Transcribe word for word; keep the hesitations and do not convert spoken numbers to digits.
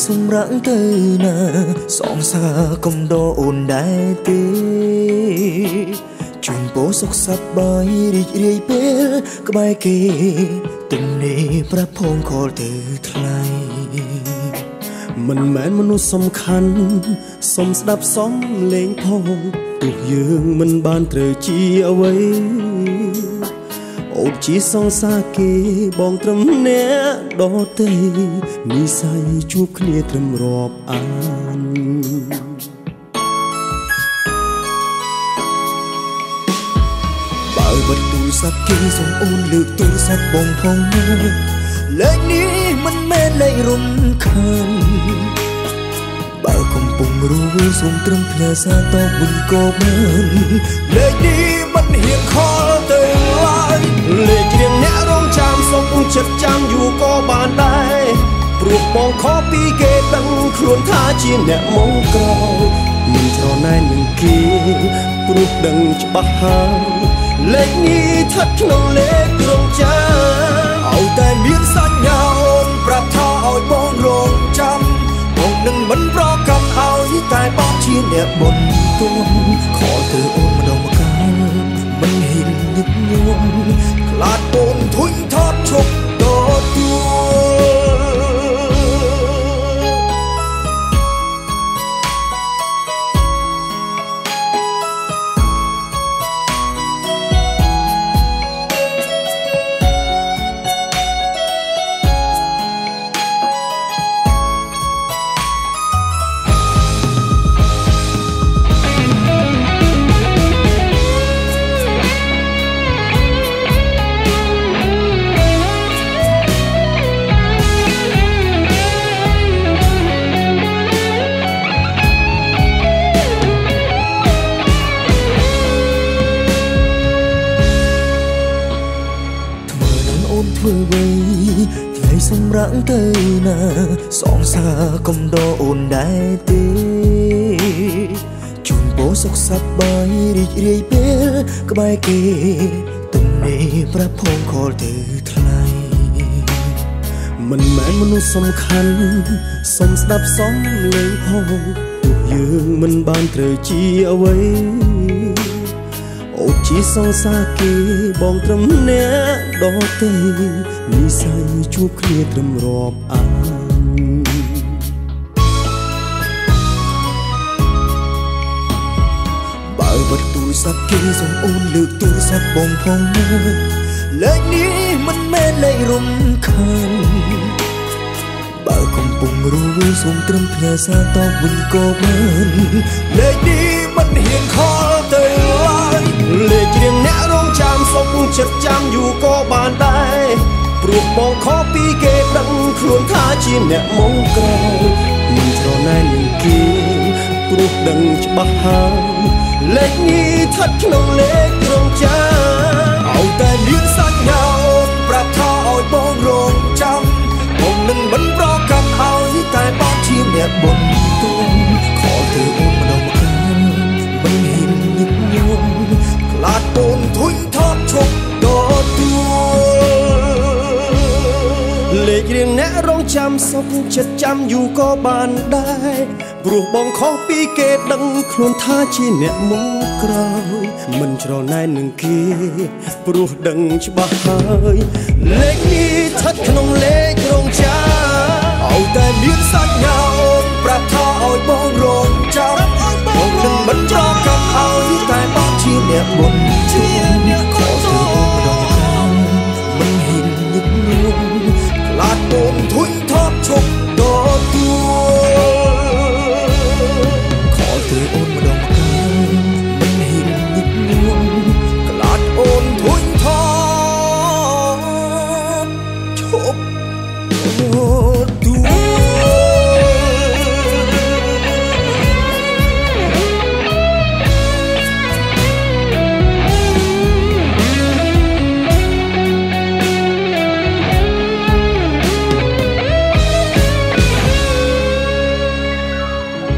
សម្រាប់ទៅណាសងសាកំដោអូនដែរទេជូនពរសុខសប្បាយរីករាយពេលក្បែរគេទំនេរប្រាប់ផងខលទៅថ្លៃមិនមែនមនុស្សសំខាន់សុំស្ដាប់សំលេងផងទោះយើងមិនបានត្រូវជាអ្វីអូនជាសងសាគេបងត្រឹមអ្នកដទៃនិស័យជួបគ្នាត្រឹមរាប់អានបើបិទទូរស័ព្ទគេសូមអូនលើកទូរស័ព្ទបងផងណាលេខនេះមិនមែនលេខរំខានបើកំពុងរវល់សូមត្រឹមផ្ញើសារតបវិញក៏បានលេខនេះមិនហ៊ានខលទៅឡើយលេខរៀងអ្នករងចាំសូមចិត្តចាំយូរក៏បានដែរព្រោះបងខកពីគេដឹងខ្លួនថាជាអ្នកមកក្រោយមិនច្រណែននឹងគេព្រោះដឹងច្បាស់ហើយលេខនេះស្ថិតក្នុងលេខរងចាំឲ្យតែមានសញ្ញាអូនប្រាប់ថាឲ្យបងរងចាំបងនឹងមិនប្រកាន់ឲ្យតែបងជាអ្នកបុណ្យទុំខលទៅអូនម្ដងម្កាលមិនហ៊ានញឹកញាប់ខ្លាចអូនធុញថត់ឈប់ទទួលធ្វើអ្វីថ្ងៃសម្រាប់ទៅណាសងសាកំដោអូនដែរទេជូនពរសុខសប្បាយរីករាយពេលក្បែរគេទំនេរប្រាប់ផងខលទៅថ្លៃមិនមែនមនុស្សសំខាន់សុំស្ដាប់សំលេងផងទោះយើងមិនបានត្រូវជាអ្វីអូនជាសងសាគេបងត្រឹមអ្នកដទៃនិស័យជួបគ្នាត្រឹមរាប់អានបើបិទទូរស័ព្ទគេសូមអូនលើកទូរស័ព្ទបងផងណាលេខនេះមិនមែនលេខរំខានបើកំពុងរវល់សូមត្រឹមផ្ញើសារតបវិញក៏បានលេខនេះមិនហ៊ានខលទៅឡើយលេខរៀងអ្នករងចាំសូមចិត្តចាំយូរក៏បានដែរព្រោះបងខកពីគេដឹងខ្លួនថាជាអ្នកមកក្រោយមិនច្រណែននឹងគេព្រោះដឹងច្បាស់ហើយលេខនេះស្ថិតក្នុងលេខរងចាំឲ្យតែមានសញ្ញាអូនប្រាប់ថាឲ្យបងរងចាំបងនឹងមិនប្រកាន់ឲ្យតែបងជាអ្នកបុណ្យទុំខលទៅអូនម្ដងម្កាលមិនហ៊ានញឹកញាប់ខ្លាចអូនធុញថត់ឈប់ទទួលលេខរៀងអ្នករងចាំសុខចិត្តចាំយូរក៏បានដែរព្រោះបងខុសពីគេដឹងខ្លួនថាជាអ្នកមកក្រោយមិនច្រណែននឹងគេព្រោះដឹងច្បាស់ហើយលេខនេះស្ថិតក្នុងលេខរងចាំឲ្យតែមានសញ្ញាអូនប្រាប់ថា